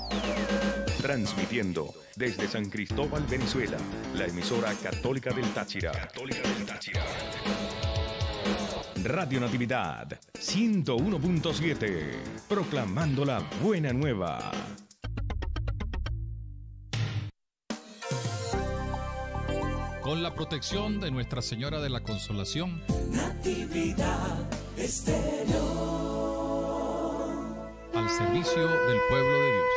Transmitiendo desde San Cristóbal, Venezuela, la emisora Católica del Táchira. Radio Natividad 101.7, proclamando la buena nueva. Con la protección de Nuestra Señora de la Consolación, Natividad Estéreo, al servicio del pueblo de Dios.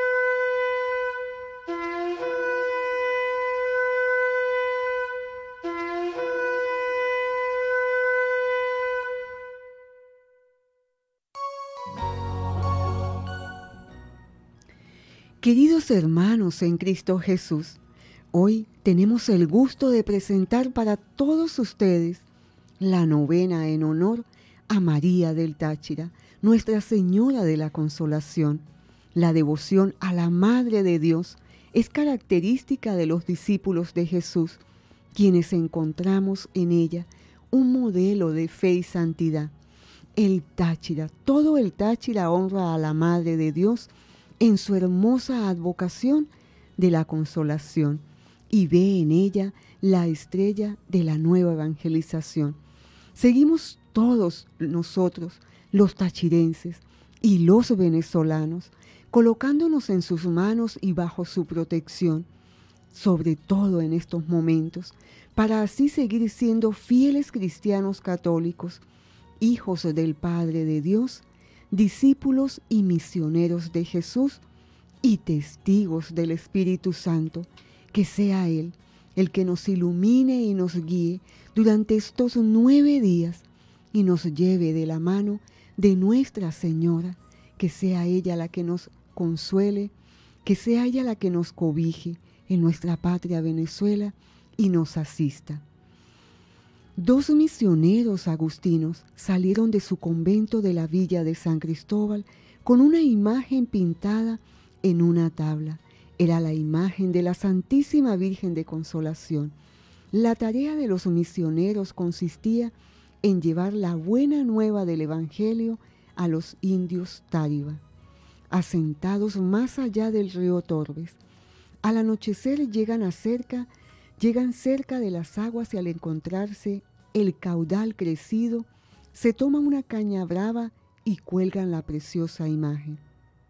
Queridos hermanos en Cristo Jesús, hoy tenemos el gusto de presentar para todos ustedes la novena en honor a María del Táchira, Nuestra Señora de la Consolación. La devoción a la Madre de Dios es característica de los discípulos de Jesús, quienes encontramos en ella un modelo de fe y santidad. El Táchira, todo el Táchira honra a la Madre de Dios en su hermosa advocación de la consolación y ve en ella la estrella de la nueva evangelización. Seguimos todos nosotros, los tachirenses y los venezolanos, colocándonos en sus manos y bajo su protección, sobre todo en estos momentos, para así seguir siendo fieles cristianos católicos, hijos del Padre de Dios, discípulos y misioneros de Jesús y testigos del Espíritu Santo. Que sea Él el que nos ilumine y nos guíe durante estos 9 días y nos lleve de la mano de Nuestra Señora. Que sea ella la que nos consuele, que sea ella la que nos cobije en nuestra patria Venezuela y nos asista. 2 misioneros agustinos salieron de su convento de la villa de San Cristóbal con una imagen pintada en una tabla. Era la imagen de la Santísima Virgen de Consolación. La tarea de los misioneros consistía en llevar la buena nueva del Evangelio a los indios Tariba, asentados más allá del río Torbes. Al anochecer llegan cerca de las aguas y al encontrarse el caudal crecido, se toman una caña brava y cuelgan la preciosa imagen.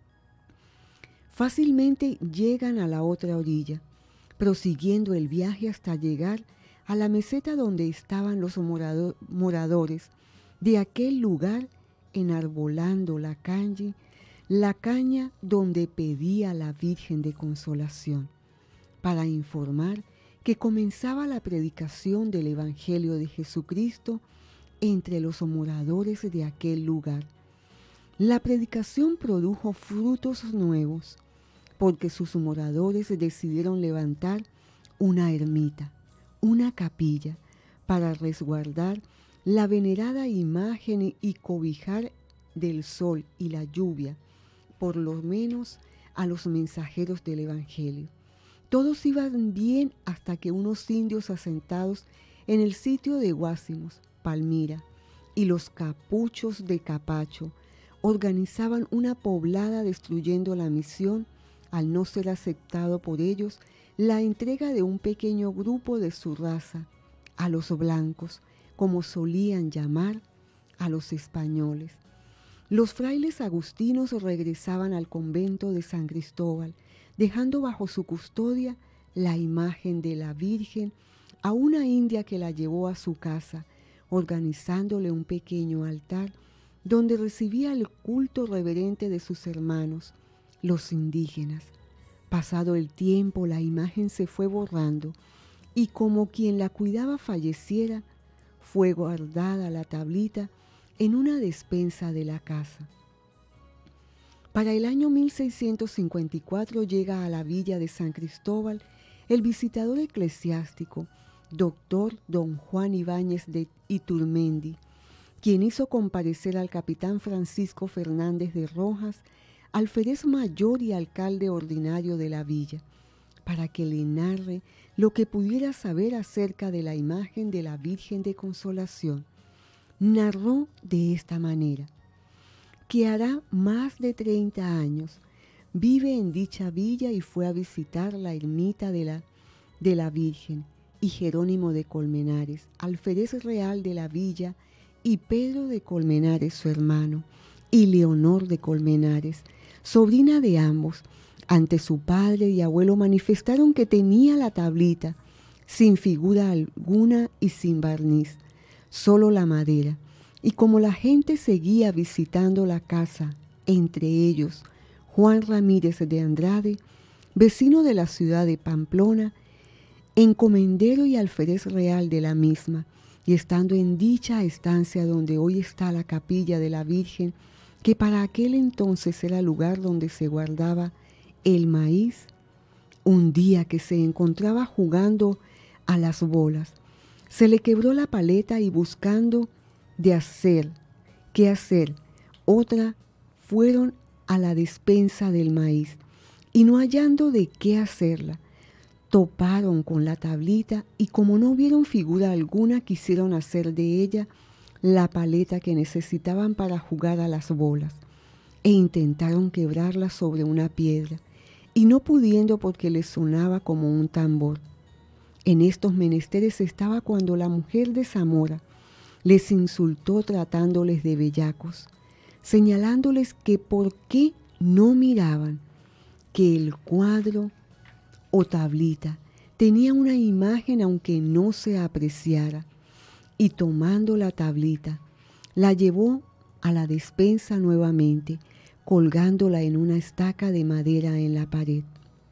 Fácilmente llegan a la otra orilla, prosiguiendo el viaje hasta llegar a la meseta donde estaban los moradores de aquel lugar, enarbolando la caña donde pedía la Virgen de Consolación, para informar que comenzaba la predicación del Evangelio de Jesucristo entre los moradores de aquel lugar. La predicación produjo frutos nuevos, porque sus moradores decidieron levantar una ermita, una capilla, para resguardar la venerada imagen y cobijar del sol y la lluvia, por lo menos a los mensajeros del Evangelio. Todos iban bien hasta que unos indios asentados en el sitio de Guásimos, Palmira, y los capuchos de Capacho organizaban una poblada destruyendo la misión al no ser aceptado por ellos la entrega de un pequeño grupo de su raza a los blancos, como solían llamar a los españoles. Los frailes agustinos regresaban al convento de San Cristóbal, dejando bajo su custodia la imagen de la Virgen a una india que la llevó a su casa, organizándole un pequeño altar donde recibía el culto reverente de sus hermanos, los indígenas. Pasado el tiempo, la imagen se fue borrando y como quien la cuidaba falleciera, fue guardada la tablita en una despensa de la casa. Para el año 1654 llega a la villa de San Cristóbal el visitador eclesiástico, doctor don Juan Ibáñez de Iturmendi, quien hizo comparecer al capitán Francisco Fernández de Rojas, alférez mayor y alcalde ordinario de la villa, para que le narre lo que pudiera saber acerca de la imagen de la Virgen de Consolación. Narró de esta manera: que hará más de 30 años vive en dicha villa y fue a visitar la ermita de la Virgen, y Jerónimo de Colmenares, alférez real de la villa, y Pedro de Colmenares, su hermano, y Leonor de Colmenares, sobrina de ambos, ante su padre y abuelo manifestaron que tenía la tablita, sin figura alguna y sin barniz, solo la madera. Y como la gente seguía visitando la casa, entre ellos Juan Ramírez de Andrade, vecino de la ciudad de Pamplona, encomendero y alférez real de la misma, y estando en dicha estancia donde hoy está la capilla de la Virgen, que para aquel entonces era el lugar donde se guardaba el maíz, un día que se encontraba jugando a las bolas, se le quebró la paleta y buscando qué hacer, otra fueron a la despensa del maíz, y no hallando de qué hacerla, toparon con la tablita y como no vieron figura alguna, quisieron hacer de ella la paleta que necesitaban para jugar a las bolas, e intentaron quebrarla sobre una piedra, y no pudiendo porque les sonaba como un tambor. En estos menesteres estaba cuando la mujer de Zamora les insultó tratándoles de bellacos, señalándoles que por qué no miraban que el cuadro o tablita tenía una imagen aunque no se apreciara, y tomando la tablita la llevó a la despensa nuevamente, colgándola en una estaca de madera en la pared.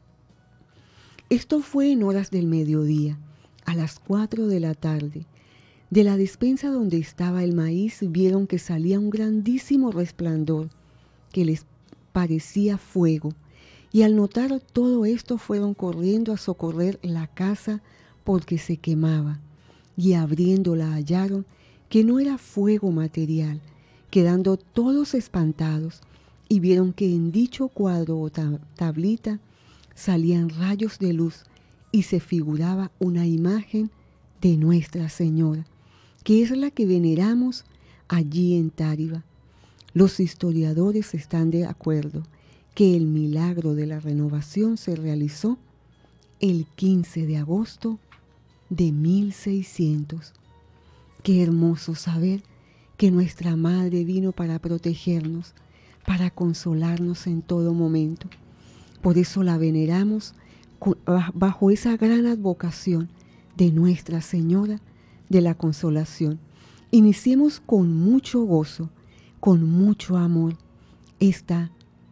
Esto fue en horas del mediodía, a las 4 de la tarde. De la despensa donde estaba el maíz vieron que salía un grandísimo resplandor que les parecía fuego, y al notar todo esto fueron corriendo a socorrer la casa porque se quemaba, y abriéndola hallaron que no era fuego material, quedando todos espantados, y vieron que en dicho cuadro o tablita salían rayos de luz y se figuraba una imagen de Nuestra Señora, que es la que veneramos allí en Táriba. Los historiadores están de acuerdo que el milagro de la renovación se realizó el 15 de agosto de 1600. Qué hermoso saber que nuestra Madre vino para protegernos, para consolarnos en todo momento. Por eso la veneramos bajo esa gran advocación de Nuestra Señora de la Consolación. Iniciemos con mucho gozo, con mucho amor, esta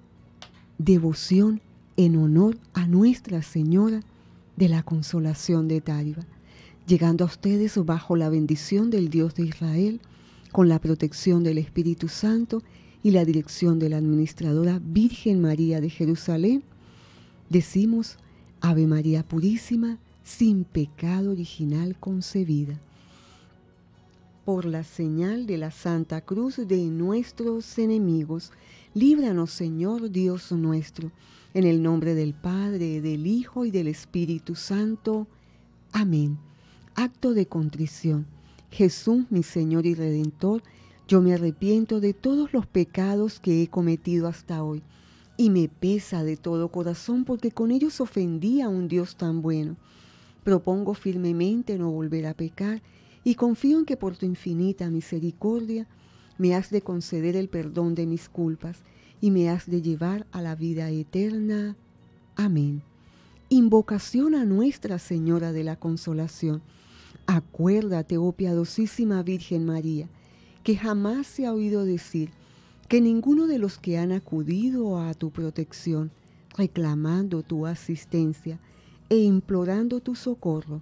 devoción en honor a Nuestra Señora de la Consolación de Táriba, llegando a ustedes bajo la bendición del Dios de Israel, con la protección del Espíritu Santo y la dirección de la administradora Virgen María de Jerusalén. Decimos: Ave María Purísima, sin pecado original concebida. Por la señal de la Santa Cruz de nuestros enemigos, líbranos, Señor Dios nuestro, en el nombre del Padre, del Hijo y del Espíritu Santo. Amén. Acto de contrición. Jesús, mi Señor y Redentor, yo me arrepiento de todos los pecados que he cometido hasta hoy, y me pesa de todo corazón porque con ellos ofendí a un Dios tan bueno. Propongo firmemente no volver a pecar, y confío en que por tu infinita misericordia me has de conceder el perdón de mis culpas y me has de llevar a la vida eterna. Amén. Invocación a Nuestra Señora de la Consolación. Acuérdate, oh piadosísima Virgen María, que jamás se ha oído decir que ninguno de los que han acudido a tu protección, reclamando tu asistencia e implorando tu socorro,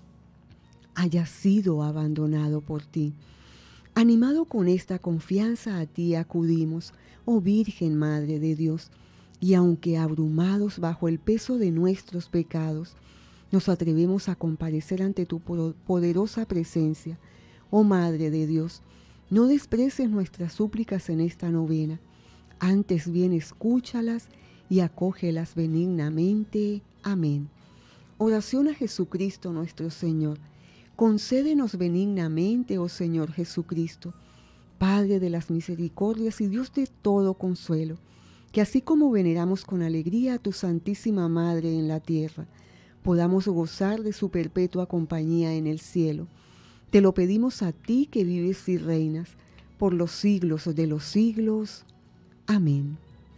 haya sido abandonado por ti. Animado con esta confianza a ti acudimos, oh Virgen Madre de Dios, y aunque abrumados bajo el peso de nuestros pecados, nos atrevemos a comparecer ante tu poderosa presencia. Oh Madre de Dios, no desprecies nuestras súplicas en esta novena, antes bien escúchalas y acógelas benignamente. Amén. Oración a Jesucristo nuestro Señor. Concédenos benignamente, oh Señor Jesucristo, Padre de las misericordias y Dios de todo consuelo, que así como veneramos con alegría a tu Santísima Madre en la tierra, podamos gozar de su perpetua compañía en el cielo. Te lo pedimos a ti que vives y reinas por los siglos de los siglos. Amén.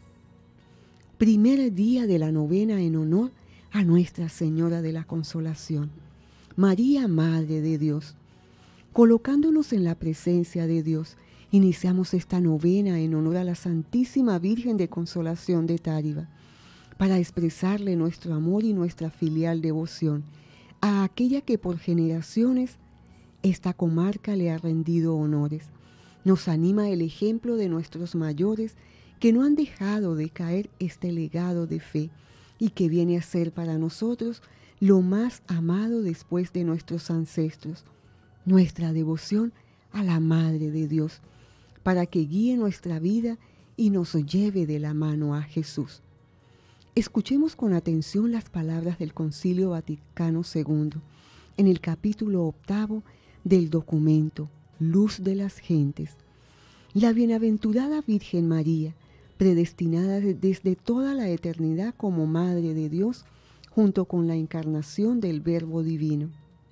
Primer día de la novena en honor a Nuestra Señora de la Consolación. María, Madre de Dios. Colocándonos en la presencia de Dios, iniciamos esta novena en honor a la Santísima Virgen de Consolación de Táriba, para expresarle nuestro amor y nuestra filial devoción a aquella que por generaciones esta comarca le ha rendido honores. Nos anima el ejemplo de nuestros mayores que no han dejado de caer este legado de fe y que viene a ser para nosotros lo más amado después de nuestros ancestros, nuestra devoción a la Madre de Dios, para que guíe nuestra vida y nos lleve de la mano a Jesús. Escuchemos con atención las palabras del Concilio Vaticano II en el capítulo 8 del documento Luz de las Gentes. La bienaventurada Virgen María, predestinada desde toda la eternidad como Madre de Dios, junto con la encarnación del Verbo Divino.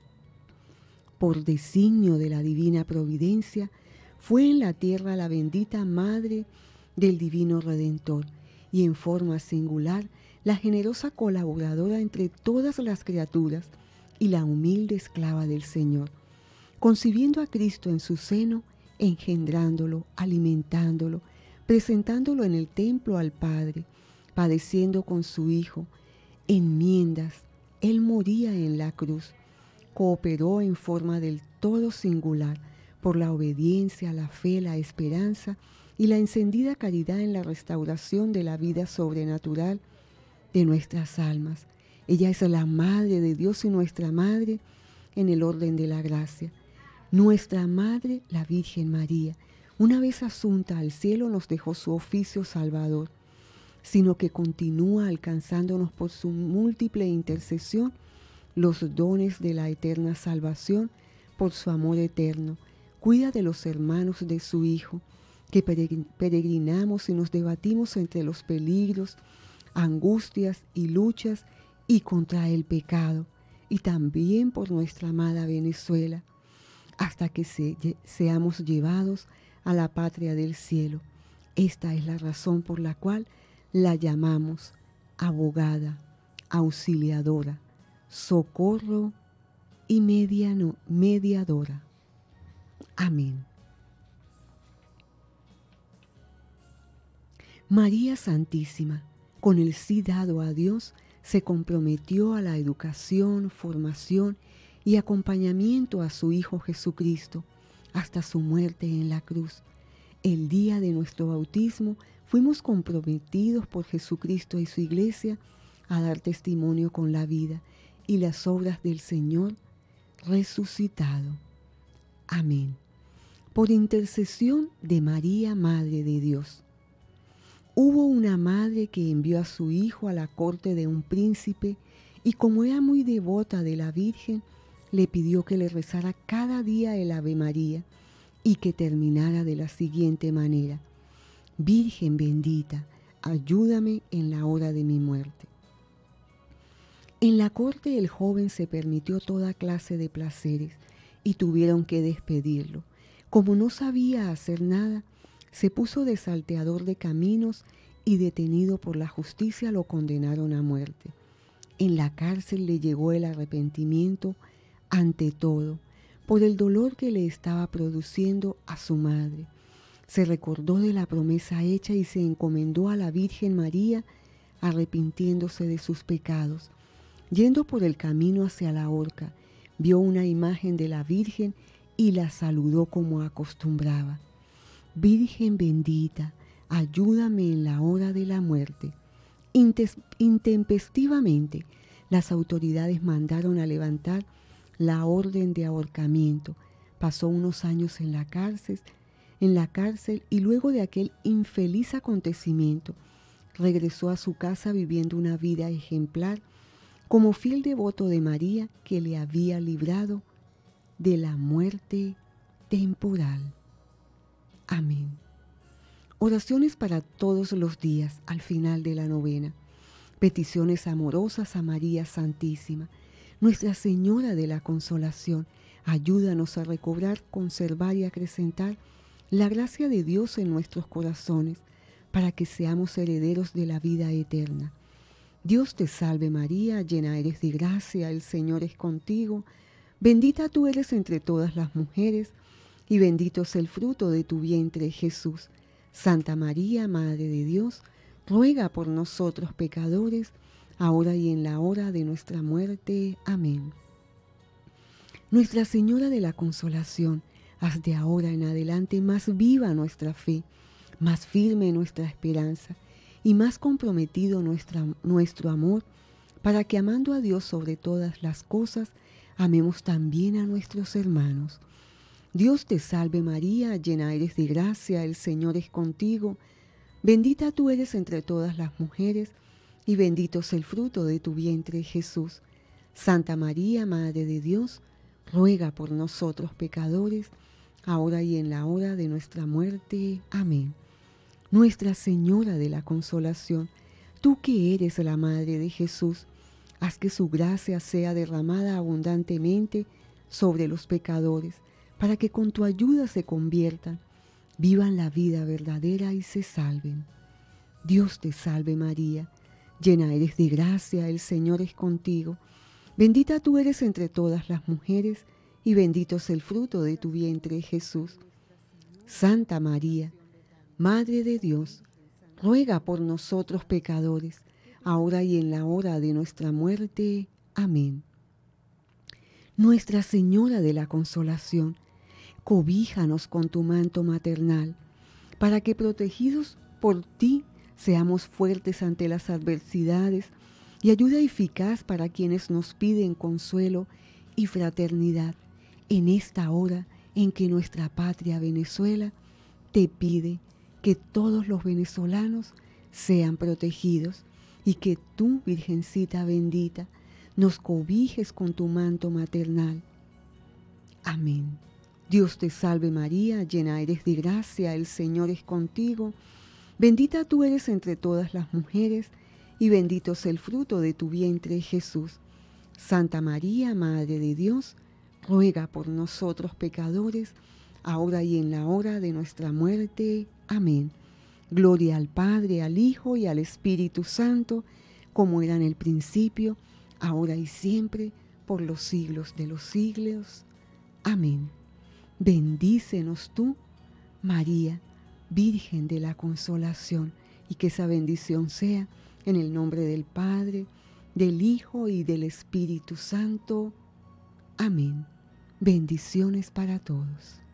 Por designio de la divina providencia, fue en la tierra la bendita Madre del Divino Redentor y en forma singular la generosa colaboradora entre todas las criaturas y la humilde esclava del Señor, concibiendo a Cristo en su seno, engendrándolo, alimentándolo, presentándolo en el templo al Padre, padeciendo con su Hijo enmiendas. Él moría en la cruz, cooperó en forma del todo singular por la obediencia, la fe, la esperanza y la encendida caridad en la restauración de la vida sobrenatural de nuestras almas. Ella es la Madre de Dios y nuestra Madre en el orden de la gracia. Nuestra Madre, la Virgen María, una vez asunta al cielo, nos dejó su oficio salvador, sino que continúa alcanzándonos por su múltiple intercesión los dones de la eterna salvación por su amor eterno. Cuida de los hermanos de su Hijo, que peregrinamos y nos debatimos entre los peligros, angustias y luchas y contra el pecado, y también por nuestra amada Venezuela, hasta que seamos llevados a la patria del cielo. Esta es la razón por la cual la llamamos abogada, auxiliadora, socorro y mediadora. Amén. María Santísima, con el sí dado a Dios, se comprometió a la educación, formación y acompañamiento a su Hijo Jesucristo hasta su muerte en la cruz. El día de nuestro bautismo fuimos comprometidos por Jesucristo y su Iglesia a dar testimonio con la vida y las obras del Señor resucitado. Amén. Por intercesión de María, Madre de Dios. Hubo una madre que envió a su hijo a la corte de un príncipe y como era muy devota de la Virgen, le pidió que le rezara cada día el Ave María y que terminara de la siguiente manera: Virgen bendita, ayúdame en la hora de mi muerte. En la corte el joven se permitió toda clase de placeres y tuvieron que despedirlo. Como no sabía hacer nada, se puso de salteador de caminos y detenido por la justicia lo condenaron a muerte. En la cárcel le llegó el arrepentimiento ante todo por el dolor que le estaba produciendo a su madre. Se recordó de la promesa hecha y se encomendó a la Virgen María, arrepintiéndose de sus pecados. Yendo por el camino hacia la horca, vio una imagen de la Virgen y la saludó como acostumbraba. Virgen bendita, ayúdame en la hora de la muerte. Intempestivamente, las autoridades mandaron a levantar la orden de ahorcamiento. Pasó unos años en la cárcel y luego de aquel infeliz acontecimiento, regresó a su casa viviendo una vida ejemplar como fiel devoto de María que le había librado de la muerte temporal. Amén. Oraciones para todos los días al final de la novena. Peticiones amorosas a María Santísima. Nuestra Señora de la Consolación, ayúdanos a recobrar, conservar y acrecentar la gracia de Dios en nuestros corazones, para que seamos herederos de la vida eterna. Dios te salve María, llena eres de gracia, el Señor es contigo. Bendita tú eres entre todas las mujeres, y bendito es el fruto de tu vientre, Jesús. Santa María, Madre de Dios, ruega por nosotros pecadores, ahora y en la hora de nuestra muerte. Amén. Nuestra Señora de la Consolación, haz de ahora en adelante más viva nuestra fe, más firme nuestra esperanza y más comprometido nuestro amor, para que amando a Dios sobre todas las cosas, amemos también a nuestros hermanos. Dios te salve María, llena eres de gracia, el Señor es contigo. Bendita tú eres entre todas las mujeres, y bendito es el fruto de tu vientre, Jesús. Santa María, Madre de Dios, ruega por nosotros pecadores, ahora y en la hora de nuestra muerte. Amén. Nuestra Señora de la Consolación, tú que eres la Madre de Jesús, haz que su gracia sea derramada abundantemente sobre los pecadores, para que con tu ayuda se conviertan, vivan la vida verdadera y se salven. Dios te salve María, llena eres de gracia, el Señor es contigo. Bendita tú eres entre todas las mujeres, y bendito es el fruto de tu vientre, Jesús. Santa María, Madre de Dios, ruega por nosotros pecadores, ahora y en la hora de nuestra muerte. Amén. Nuestra Señora de la Consolación, cobíjanos con tu manto maternal, para que protegidos por ti seamos fuertes ante las adversidades y ayuda eficaz para quienes nos piden consuelo y fraternidad en esta hora en que nuestra patria Venezuela te pide que todos los venezolanos sean protegidos y que tú, Virgencita bendita, nos cobijes con tu manto maternal. Amén. Dios te salve María, llena eres de gracia, el Señor es contigo. Bendita tú eres entre todas las mujeres, y bendito es el fruto de tu vientre, Jesús. Santa María, Madre de Dios, ruega por nosotros pecadores, ahora y en la hora de nuestra muerte. Amén. Gloria al Padre, al Hijo y al Espíritu Santo, como era en el principio, ahora y siempre, por los siglos de los siglos. Amén. Bendícenos tú, María, Virgen de la Consolación, y que esa bendición sea en el nombre del Padre, del Hijo y del Espíritu Santo. Amén. Bendiciones para todos.